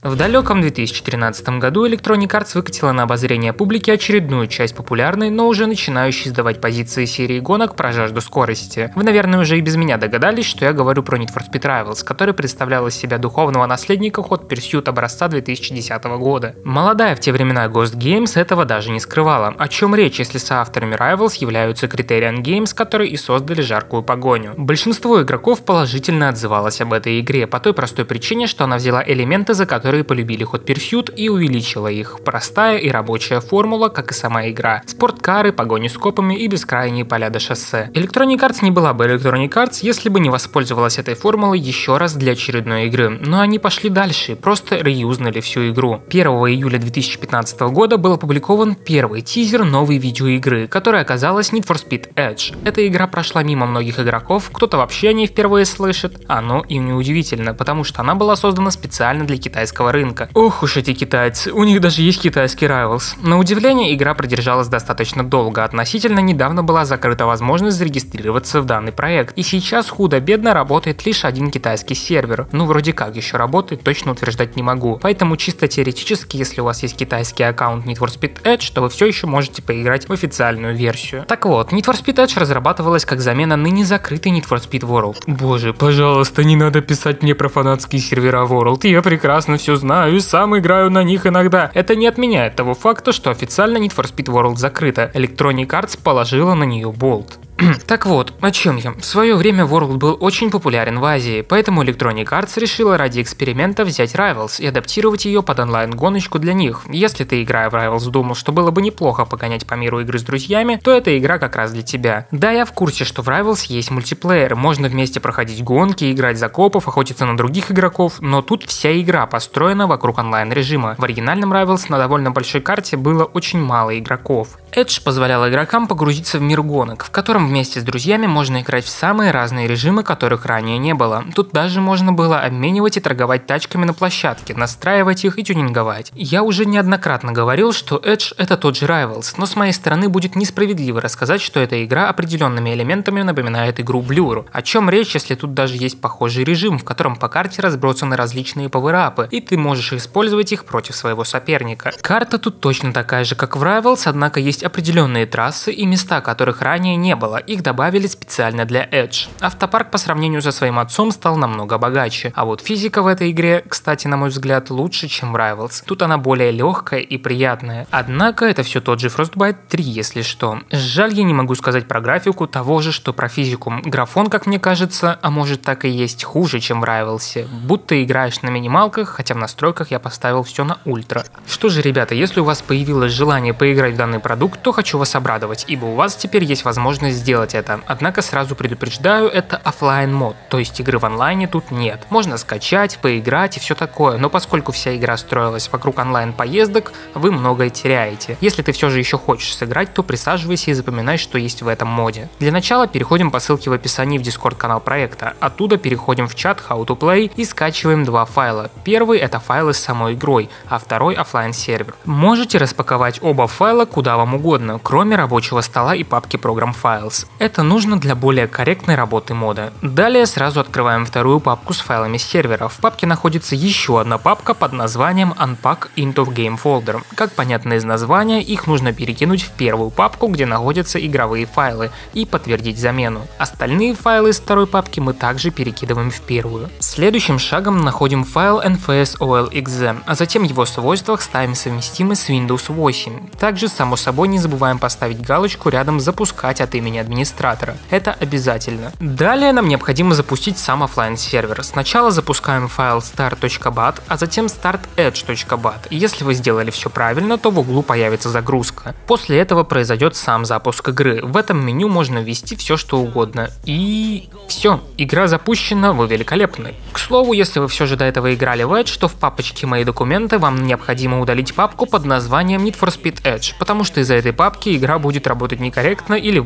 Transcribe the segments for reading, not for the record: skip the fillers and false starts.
В далеком 2013 году Electronic Arts выкатила на обозрение публики очередную часть популярной, но уже начинающей сдавать позиции серии гонок про жажду скорости. Вы, наверное, уже и без меня догадались, что я говорю про Need for Speed Rivals, который представлял из себя духовного наследника Hot Pursuit образца 2010 года. Молодая в те времена Ghost Games этого даже не скрывала. О чем речь, если соавторами Rivals являются Criterion Games, которые и создали жаркую погоню. Большинство игроков положительно отзывалось об этой игре, по той простой причине, что она взяла элементы, за которые полюбили Hot Pursuit, и увеличила их. Простая и рабочая формула, как и сама игра. Спорткары, погони с копами и бескрайние поля до шоссе. Electronic Arts не была бы Electronic Arts, если бы не воспользовалась этой формулой еще раз для очередной игры. Но они пошли дальше, просто реюзнули всю игру. 1 июля 2015 года был опубликован первый тизер новой видеоигры, которая оказалась Need for Speed Edge. Эта игра прошла мимо многих игроков, кто-то вообще о ней впервые слышит. Оно и неудивительно, потому что она была создана специально для китайского рынка. Ох уж эти китайцы, у них даже есть китайский Rivals. На удивление, игра продержалась достаточно долго. Относительно недавно была закрыта возможность зарегистрироваться в данный проект. И сейчас худо-бедно работает лишь один китайский сервер. Ну вроде как еще работает, точно утверждать не могу. Поэтому чисто теоретически, если у вас есть китайский аккаунт Need for Speed Edge, то вы все еще можете поиграть в официальную версию. Так вот, Need for Speed Edge разрабатывалась как замена ныне закрытой Need for Speed World. Боже, пожалуйста, не надо писать мне про фанатские сервера World. Я прекрасно все знаю и сам играю на них иногда. Это не отменяет того факта, что официально Need for Speed World закрыта. Electronic Arts положила на нее болт. Так вот, о чем я? В свое время World был очень популярен в Азии, поэтому Electronic Arts решила ради эксперимента взять Rivals и адаптировать ее под онлайн-гоночку для них. Если ты, играя в Rivals, думал, что было бы неплохо погонять по миру игры с друзьями, то эта игра как раз для тебя. Да, я в курсе, что в Rivals есть мультиплеер, можно вместе проходить гонки, играть за копов, охотиться на других игроков, но тут вся игра построена вокруг онлайн-режима. В оригинальном Rivals на довольно большой карте было очень мало игроков. Edge позволял игрокам погрузиться в мир гонок, в котором вместе с друзьями можно играть в самые разные режимы, которых ранее не было. Тут даже можно было обменивать и торговать тачками на площадке, настраивать их и тюнинговать. Я уже неоднократно говорил, что Edge это тот же Rivals, но с моей стороны будет несправедливо рассказать, что эта игра определенными элементами напоминает игру Blur. О чем речь, если тут даже есть похожий режим, в котором по карте разбросаны различные пауэрапы, и ты можешь использовать их против своего соперника. Карта тут точно такая же, как в Rivals, однако есть определенные трассы и места, которых ранее не было, их добавили специально для Edge. Автопарк по сравнению со своим отцом стал намного богаче, а вот физика в этой игре, кстати, на мой взгляд, лучше, чем в Rivals. Тут она более легкая и приятная. Однако это все тот же Frostbite 3, если что. Жаль, я не могу сказать про графику того же, что про физику. Графон, как мне кажется, а может так и есть, хуже, чем в Rivals. Будто играешь на минималках, хотя в настройках я поставил все на ультра. Что же, ребята, если у вас появилось желание поиграть в данный продукт, то хочу вас обрадовать, ибо у вас теперь есть возможность сделать это. Однако сразу предупреждаю, это офлайн мод, то есть игры в онлайне тут нет. Можно скачать, поиграть и все такое, но поскольку вся игра строилась вокруг онлайн поездок, вы многое теряете. Если ты все же еще хочешь сыграть, то присаживайся и запоминай, что есть в этом моде. Для начала переходим по ссылке в описании в Discord канал проекта. Оттуда переходим в чат How to Play и скачиваем два файла. Первый это файлы с самой игрой, а второй офлайн сервер. Можете распаковать оба файла куда вам угодно, кроме рабочего стола и папки Program Files. Это нужно для более корректной работы мода. Далее сразу открываем вторую папку с файлами сервера. В папке находится еще одна папка под названием Unpack into Game Folder. Как понятно из названия, их нужно перекинуть в первую папку, где находятся игровые файлы, и подтвердить замену. Остальные файлы из второй папки мы также перекидываем в первую. Следующим шагом находим файл nfsolx.exe, а затем в его свойствах ставим совместимость с Windows 8. Также, само собой, не забываем поставить галочку рядом «Запускать от имени администратора». Это обязательно. Далее нам необходимо запустить сам офлайн сервер. Сначала запускаем файл start.bat, а затем startedge.bat. Если вы сделали все правильно, то в углу появится загрузка. После этого произойдет сам запуск игры. В этом меню можно ввести все что угодно. И все, игра запущена, вы великолепны. К слову, если вы все же до этого играли в Edge, то в папочке «Мои документы» вам необходимо удалить папку под названием Need for Speed Edge, потому что из-за этой папки игра будет работать некорректно или вовсе откажется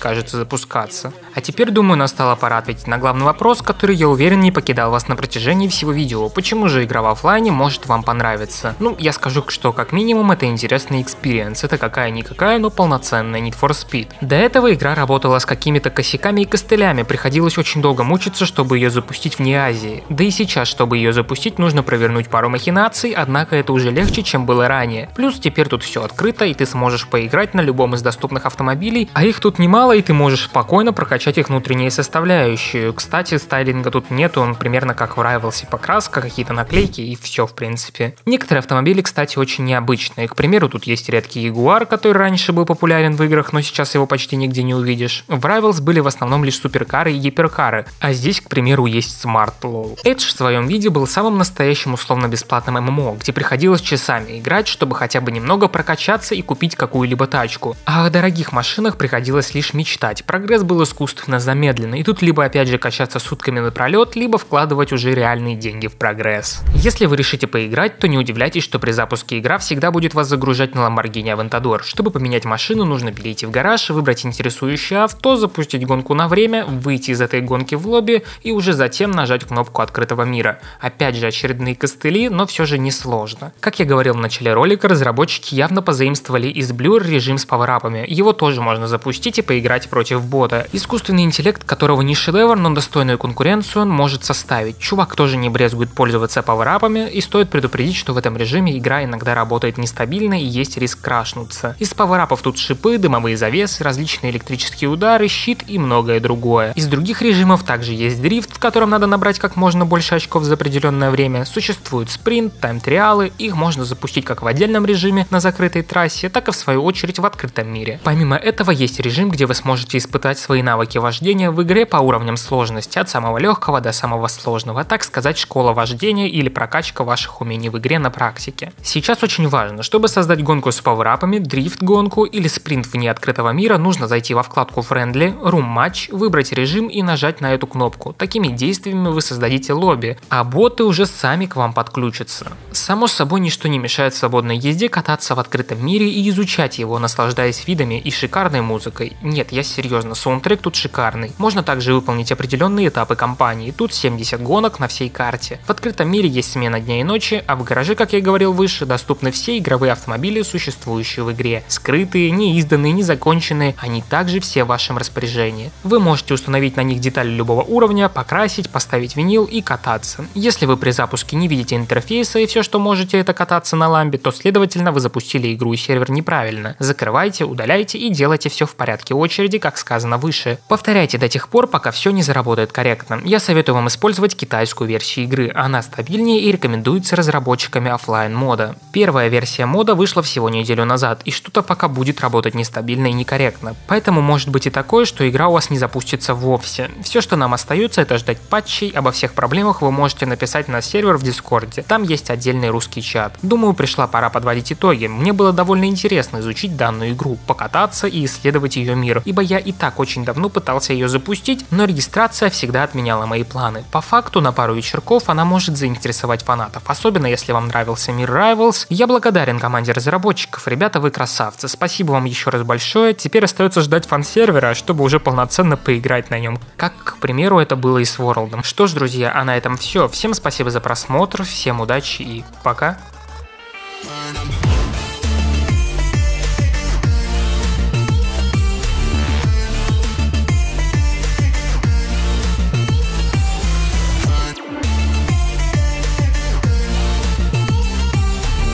откажется запускаться. А теперь, думаю, настала пора ответить на главный вопрос, который, я уверен, не покидал вас на протяжении всего видео. Почему же игра в оффлайне может вам понравиться? Ну, я скажу, что как минимум это интересный экспириенс. Это какая-никакая, но полноценная Need for Speed. До этого игра работала с какими-то косяками и костылями, приходилось очень долго мучиться, чтобы ее запустить вне Азии. Да и сейчас, чтобы ее запустить, нужно провернуть пару махинаций, однако это уже легче, чем было ранее. Плюс теперь тут все открыто, и ты сможешь поиграть на любом из доступных автомобилей, а их тут немало, и ты можешь спокойно прокачать их внутренние составляющие. Кстати, стайлинга тут нет, он примерно как в Rivals, покраска, какие-то наклейки и все в принципе. Некоторые автомобили, кстати, очень необычные. К примеру, тут есть редкий Jaguar, который раньше был популярен в играх, но сейчас его почти нигде не увидишь. В Rivals были в основном лишь суперкары и гиперкары, а здесь, к примеру, есть Smart Low. Edge в своем виде был самым настоящим условно-бесплатным ММО, где приходилось часами играть, чтобы хотя бы немного прокачаться и купить какую-либо тачку. А о дорогих машинах приходилось лишь мечтать. Прогресс был искусственно замедленный, и тут либо опять же качаться сутками напролет, либо вкладывать уже реальные деньги в прогресс. Если вы решите поиграть, то не удивляйтесь, что при запуске игра всегда будет вас загружать на Lamborghini Aventador. Чтобы поменять машину, нужно перейти в гараж, выбрать интересующее авто, запустить гонку на время, выйти из этой гонки в лобби и уже затем нажать кнопку открытого мира. Опять же очередные костыли, но все же не сложно. Как я говорил в начале ролика, разработчики явно позаимствовали из Blur режим с пауэрапами. Его тоже можно запустить и поиграть против бота. Искусственный интеллект, которого не шедевр, но достойную конкуренцию он может составить. Чувак тоже не брезгует пользоваться пауэрапами, и стоит предупредить, что в этом режиме игра иногда работает нестабильно и есть риск крашнуться. Из пауэрапов тут шипы, дымовые завесы, различные электрические удары, щит и многое другое. Из других режимов также есть дрифт, в котором надо набрать как можно больше очков за определенное время. Существует спринт, тайм-триалы, их можно запустить как в отдельном режиме на закрытой трассе, так и в свою очередь в открытом мире. Помимо этого есть режим, где вы сможете испытать свои навыки вождения в игре по уровням сложности, от самого легкого до самого сложного, так сказать, школа вождения или прокачка ваших умений в игре на практике. Сейчас очень важно, чтобы создать гонку с пауэрапами, дрифт-гонку или спринт вне открытого мира, нужно зайти во вкладку Friendly, Room Match, выбрать режим и нажать на эту кнопку. Такими действиями вы создадите лобби, а боты уже сами к вам подключатся. Само собой, ничто не мешает свободной езде кататься в открытом мире и изучать его, наслаждаясь видами и шикарной музыкой. Нет, я серьезно, саундтрек тут шикарный. Можно также выполнить определенные этапы кампании. Тут 70 гонок на всей карте. В открытом мире есть смена дня и ночи, а в гараже, как я говорил выше, доступны все игровые автомобили, существующие в игре. Скрытые, неизданные, незаконченные, они также все в вашем распоряжении. Вы можете установить на них детали любого уровня, покрасить, поставить винил и кататься. Если вы при запуске не видите интерфейса и все, что можете, это кататься на ламбе, то следовательно вы запустили игру и сервер неправильно. Закрывайте, удаляйте и делайте все в порядке очереди, как сказано выше. Повторяйте до тех пор, пока все не заработает корректно. Я советую вам использовать китайскую версию игры, она стабильнее и рекомендуется разработчиками оффлайн мода. Первая версия мода вышла всего неделю назад, и что-то пока будет работать нестабильно и некорректно. Поэтому может быть и такое, что игра у вас не запустится вовсе. Все, что нам остается, это ждать патчей. Обо всех проблемах вы можете написать на сервер в Дискорде, там есть отдельный русский чат. Думаю, пришла пора подводить итоги. Мне было довольно интересно изучить данную игру, покататься и исследовать ее мир, ибо я и так очень давно пытался ее запустить, но регистрация всегда отменяла мои планы. По факту, на пару вечерков она может заинтересовать фанатов, особенно если вам нравился мир Rivals. Я благодарен команде разработчиков, ребята, вы красавцы, спасибо вам еще раз большое. Теперь остается ждать фан-сервера, чтобы уже полноценно поиграть на нем, как, к примеру, это было и с World. Что ж, друзья, а на этом все. Всем спасибо за просмотр, всем удачи и пока.